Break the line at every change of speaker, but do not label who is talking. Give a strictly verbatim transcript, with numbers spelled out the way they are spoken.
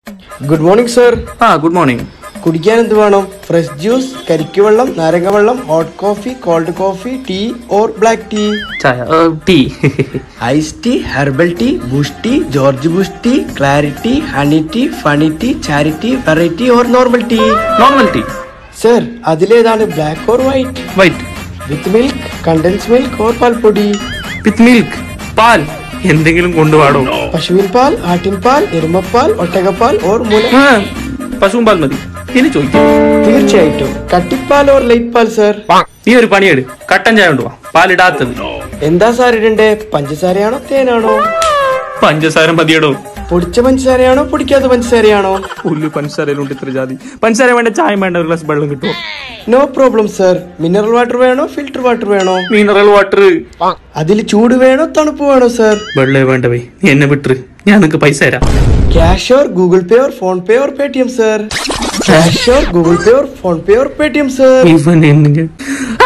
Good morning, sir.
Ah, good morning.
കുടിക്കാൻ എന്ത് വേണം? ഫ്രഷ് ജ്യൂസ്, കരിക്ക് വെള്ളം, നാരങ്ങ വെള്ളം, hot coffee, cold coffee, tea or black tea?
Chaya, uh, tea.
Ice tea, herbal tea, boost tea, George boost tea, clarity, honey tea, funny tea, charity, variety or normal tea?
Normal tea.
Sir, അതിലേതാണ് black or white?
White.
With milk, condensed milk or പാൽപ്പൊടി?
With milk. പാൽ എന്തെങ്കിലും കൊണ്ടുപാടോ?
പശുവിൻ പാൽ, ആട്ടിൻ പാൽ, എരുമപ്പാൽ, ഒട്ടകപ്പാൽ or മുല?
പശുവും പാൽ മതി. ഇനി ചോദിക്കാം.
തീർച്ചയായിട്ടും കട്ടിപ്പാൽ ഓർ ലൈറ്റ് പാൽ സർ?
നീ ഒരു പണിയെടു, കട്ടൻ ചായ കൊണ്ടുപോവാ, പാലിടാത്തത്.
എന്താ സാർ ഇടണ്ടേ? പഞ്ചസാരയാണോ തേനാണോ?
പഞ്ചസാര മതിയടോ.
പൊടിച്ച പഞ്ചസാരയാണോ പൊടിക്കാത്ത പഞ്ചസാരയാണോ?
പുല്ല് പഞ്ചസാരയിലുണ്ട് ഇത്ര ജാതി. പഞ്ചസാര വേണ്ട, ചായ വേണ്ട, ഒരു ഗ്ലാസ് വെള്ളം കിട്ടുമോ?
No problem sir. Mineral water വേണോ ഫിൽറ്റർ വാട്ടർ വേണോ?
Mineral water.
അതിൽ ചൂട് വേണോ തണുപ്പ് വേണോ സർ?
വെള്ളേ വേണ്ടവേ, നീ എന്നെ വിട്ടു, ഞാൻ നിനക്ക് പൈസ തരാം.
Cash or Google Pay or PhonePe or Paytm sir? Cash or Google Pay or PhonePe or Paytm sir?
ഇവൻ എന്നെ